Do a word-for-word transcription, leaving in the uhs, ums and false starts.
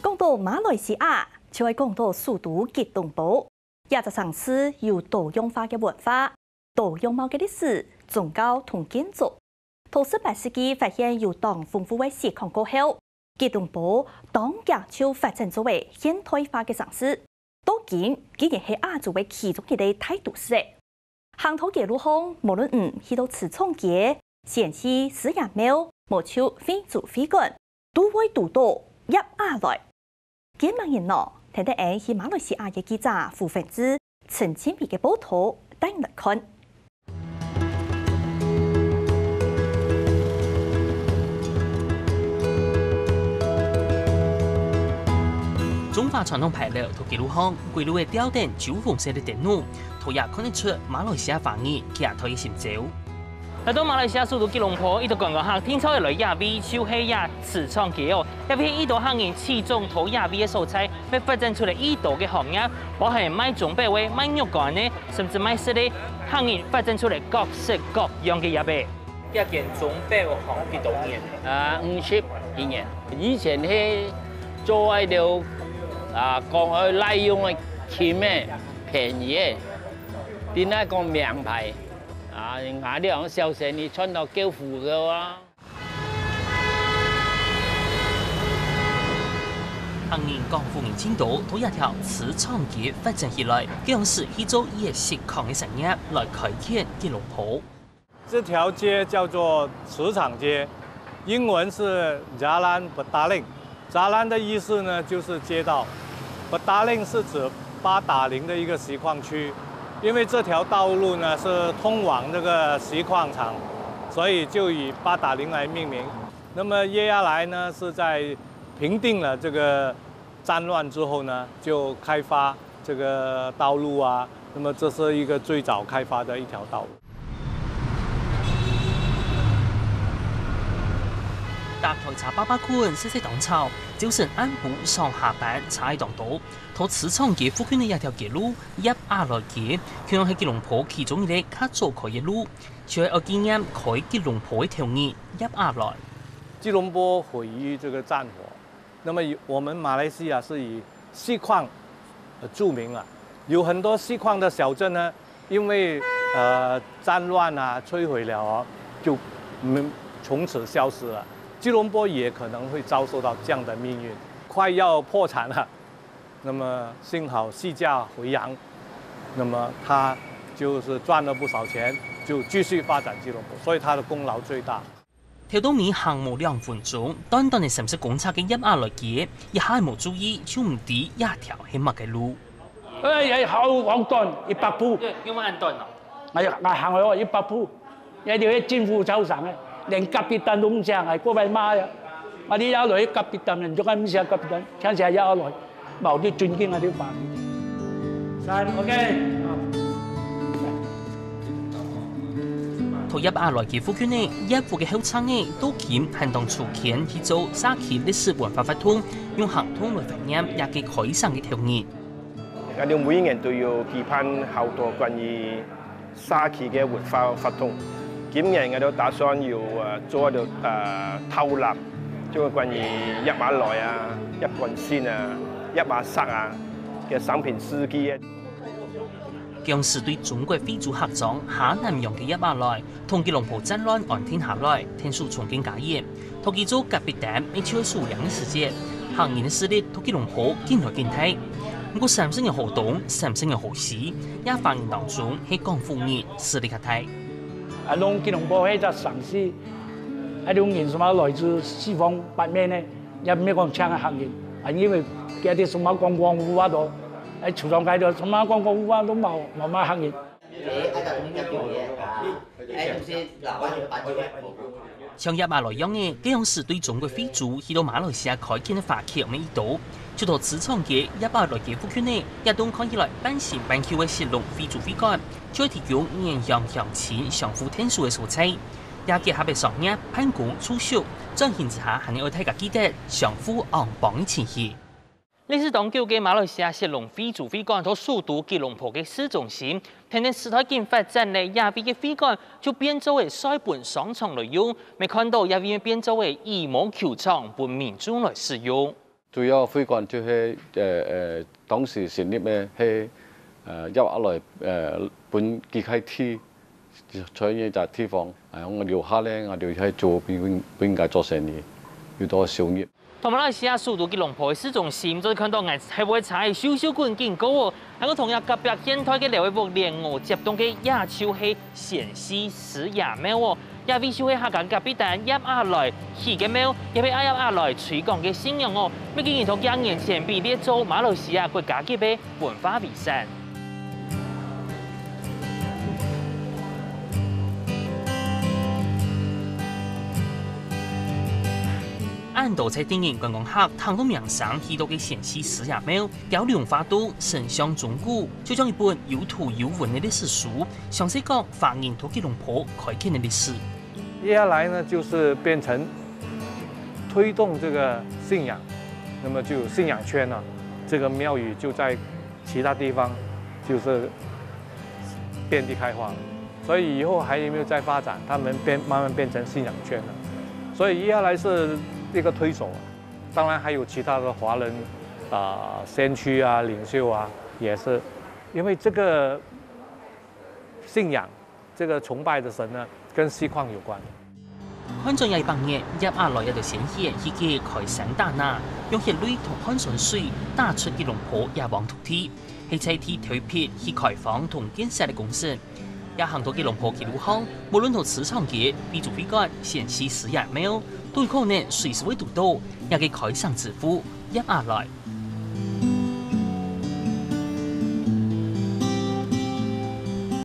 讲到马來西亞，就係講到首都吉隆坡，也就城市有多樣化嘅文化、多樣貌嘅歷史、宗教同建築。到十八世紀發現有當豐富嘅時空過後，吉隆坡當日就發展作為現代化嘅城市。到今竟然係亞洲嘅其中一個大都市。行頭嘅路巷，無論唔去到茨廠街、陝西獅爺廟、無超非族非館，都會讀到入亞來。幾萬人咯，睇睇誒去馬來西亞嘅記者胡粉之陳千比嘅報道帶嚟看。 中華傳統牌樓同記錄巷，規路嘅吊燈酒紅色嘅電路，圖也看得出馬來西亞方言其實佢嘅心照。嚟到馬來西亞首都吉隆坡，呢度觀光客聽說來亞味，就係呀茨廠街哦。特別呢度客人始終討亞味嘅素材，會發展出嚟呢度嘅行業，包括賣鐘擺位、賣肉乾呢，甚至賣食的，客人發展出嚟各式各樣嘅亞味。一件鐘擺行幾多年？ 啊，五十幾年。以前係做喺度啊，講去利用嘅錢咩便宜嘅，點解講名牌？啊，買啲人小生意穿到幾乎嘅喎。 行人講富人青島都一條茨廠街發展起來，這樣是去做夜市抗嘅產業來開墾吉隆坡。 這條街叫做茨廠街，英文是 Jalan Petaling。Jalan 的意思呢，就是街道。Petaling 是指八達嶺的一個錫礦區。因為這條道路呢是通往這個錫礦場，所以就以八達嶺來命名。那麼接下來呢是在平定了這個戰亂之後呢，就開發這個道路啊。那麼這是一個最早開發的一條道路。 搭台茶八百款，細細當炒，早晨按部上下班踩檔到。同茨廠街附近嘅一條街路入亞來街，佢係吉隆坡其中一個較早開嘅路，就係我經驗開吉隆坡嘅條路入亞來。 吉隆坡毀於這個戰火，那麼我們馬來西亞是以錫礦著名啊，有很多錫礦的小鎮呢，因為呃戰亂啊摧毀了哦，就沒從此消失了。吉隆坡也可能會遭受到這樣的命運，快要破產了。那麼幸好細價回陽，那麼他就是賺了不少錢，就繼續發展吉隆坡，所以他的功勞最大。 條道面行無兩分鐘，短短嘅城市公車嘅入亞來街，一下冇注意就唔知一條係乜嘅路。 誒，好廣短，一百步。 因為很短咯。 我我行咗一百步，一條喺政府操場嘅。連甲必丹都唔識，係嗰位媽呀！我啲亞來甲必丹人仲係唔識甲必丹，聽成亞來冇啲尊敬啊啲飯。三 OK。 同入亞來嘅附近呢，一戶嘅後窗呢都兼行動出現去做沙溪歷史文化活動，用行通來發現也幾開心嘅條件。 我哋每年都要舉辦好多關於沙溪嘅文化活動。今年我都打算要誒做一條誒透納，即係關於一馬來啊、一貫線啊、一馬剎啊嘅商品司機啊。 將是對中國非族客莊下南洋嘅一馬來，同吉隆坡戰亂安定下來，天數重建家業，同佢做甲必丹一超數量嘅時節，行業嘅實力同吉隆坡見來見睇。不過三星嘅活動、三星嘅活事，也反映當中係廣府人實力嘅睇。 啊，龍吉隆坡係一個城市，喺種人什麼來自西方北面呢，也唔係講搶嘅客人，係因為嗰啲什麼觀光戶啊度，喺茨廠街度什麼觀光戶啊都冇冇乜客人。 像入亞來樣嘅，這樣是對中國非族去到馬來西亞開墾嘅華僑嘅意圖，就到茨廠街入亞來嘅附近呢，一棟看起來半新半舊嘅石龍非族非館，再提供營養香淺、相互天數嘅蔬菜，也結合嘅商業、攀工、儲蓄，彰顯之下係我哋大家記得相互安邦嘅情誼。歷史當久嘅馬來西亞石龍非族非館同首都吉隆坡嘅市中心，聽聽時代經發展嘅亞味嘅非館，就變做為西本商場來用，未看到亞味變做為羽毛球場，本民眾來使用。 主要會館就是誒誒當時成立嘅係誒入下來誒本機械梯，所以就地方誒我留下咧，我哋喺做邊邊界做生意，要多商業。 同馬來西亞首都吉隆坡市中心，就看到眼係會踩小小棍警告哦，喺個同日隔壁現台嘅兩位部聯合接動嘅亞洲係陝西獅爺貓哦。也為小喺下間隔壁單入下來，起嘅貓也被挨入下來推廣嘅信仰哦。咩竟然同廿年前被列做馬來西亞國家級嘅文化遺產。按道在電影觀光客談到名聲去到嘅陝西獅爺貓，有兩花都神像中古，就將一本有圖有文嘅歷史書，詳細講華人到吉隆坡開墾嘅歷史。 接下來呢，就是變成推動這個信仰，那麼就信仰圈了。這個廟宇就在其他地方，就是遍地開花了。所以以後還有沒有再發展？他們變慢慢變成信仰圈了。所以接下來是一個推手，當然還有其他的華人啊、呃、先驅啊、領袖啊，也是因為這個信仰、這個崇拜的神呢，跟西礦有關。 看咗廿八年入下來一條線線，去嘅開山打拿，用血淚同汗水水打出吉隆坡也黃土地，係在地推撇去開放同建設嘅工程。也行到吉隆坡嘅路巷，無論同磁場嘅非族非幹陝西獅爺貓，都可能隨時會讀到，也嘅開山之父入下來。